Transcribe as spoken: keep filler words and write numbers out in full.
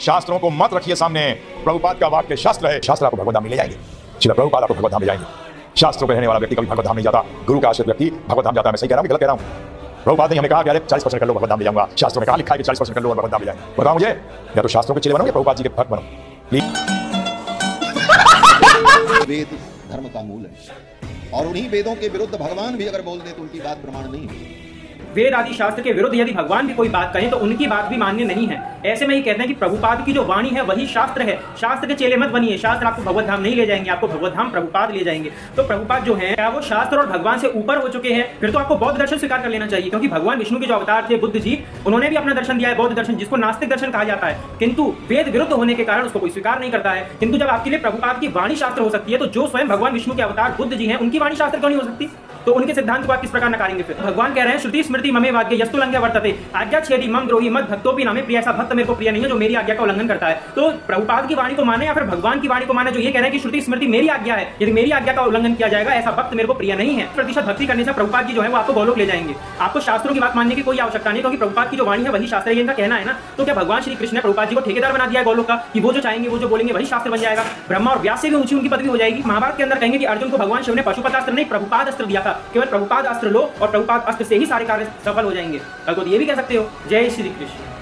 शास्त्रों को मत रखिए सामने। प्रभुपाद का वाक्य शास्त्र है, शास्त्र आपको भगवत धाम में ले जाएंगे। श्रील प्रभुपाद आपको भगवत धाम ले जाएंगे। शास्त्रों पे रहने वाला व्यक्ति कभी भगवत धाम नहीं जाता, गुरु का आश्रित व्यक्ति भगवत धाम जाता है। मैं सही कह रहा हूँ कि गलत कह रहा हूँ? प्रभुपाद ने हमें कहा कि अरे चालीस परसेंट कर लो भगवत धाम ले जाऊंगा। शास्त्रों में कहा लिखा है कि चालीस परसेंट कर लो और भगवत धाम ले जाएंगे। बताओ मुझे, या तो शास्त्रों के चेले बनो या प्रभुपाद जी के भक्त बनो। वेद धर्म का मूल है और उन्हीं वेदों के विरुद्ध भगवान भी अगर बोल दे तो उनकी बात प्रमाण नहीं है। वेद आदि शास्त्र के विरुद्ध यदि भगवान भी कोई बात कहें तो उनकी बात भी मान्य नहीं है। ऐसे में ही कहते हैं कि प्रभुपाद की जो वाणी है वही शास्त्र है। शास्त्र के चेले मत बनिए, शास्त्र आपको भगवत धाम नहीं ले जाएंगे, आपको भगवत धाम प्रभुपाद ले जाएंगे। तो प्रभुपाद जो है क्या वो शास्त्र और भगवान से ऊपर हो चुके हैं? फिर तो आपको बौद्ध दर्शन स्वीकार कर लेना चाहिए, क्योंकि भगवान विष्णु के जो अवतार थे बुद्ध जी, उन्होंने भी अपना दर्शन दिया है, बौद्ध दर्शन, जिसको नास्तिक दर्शन कहा जाता है। किंतु वेद विरुद्ध होने के कारण उसको कोई स्वीकार नहीं करता है। किंतु जब आपके लिए प्रभुपाद की वाणी शास्त्र हो सकती है तो जो स्वयं भगवान विष्णु के अवतार बुद्ध जी हैं उनकी वाणी शास्त्र क्यों नहीं हो सकती? तो उनके सिद्धांत को आप किस प्रकार नकारेंगे? फिर भगवान कह रहे हैं श्रुति स्मृति ममे वाक्य यस्तु लंघ्य वर्तते आज्ञा छेदी मम द्रोही मत भक्तोपि नामे प्रिय। ऐसा भक्त मेरे को प्रिय नहीं है जो मेरी आज्ञा का उल्लंघन करता है। तो प्रभुपाद की वाणी को माने या फिर भगवान की वाणी को माने जो ये कह रहे हैं कि श्रुति स्मृति मेरी आज्ञा है, यदि मेरी आज्ञा का उल्लंघन किया जाएगा ऐसा भक्त मेरे को प्रिय नहीं है। प्रतिशत भक्ति करने से प्रभुपाद जी जो है वो आपको गोलोक ले जाएंगे। आपको शास्त्रों की बात मानने की कोई आवश्यकता नहीं, क्योंकि प्रभुपाद की जो वाणी है वही शास्त्र है, इनका कहना है ना। तो क्या भगवान श्री कृष्ण ने प्रभुपाद जी को ठेकेदार बना दिया है गोलोक का कि वो जो चाहेंगे वो जो बोलेंगे वही शास्त्र बन जाएगा? ब्रह्मा और व्यास से भी ऊंची उनकी पदवी हो जाएगी। महाभारत के अंदर कहेंगे कि अर्जुन को भगवान शिव ने पशुपतास्त्र नहीं प्रभुपाद अस्त्र दिया था, केवल प्रभुपाद अस्त्र लो और प्रभुपाद अस्त्र से ही सारे कार्य सफल हो जाएंगे। कल को ये भी कह सकते हो। जय श्री कृष्ण।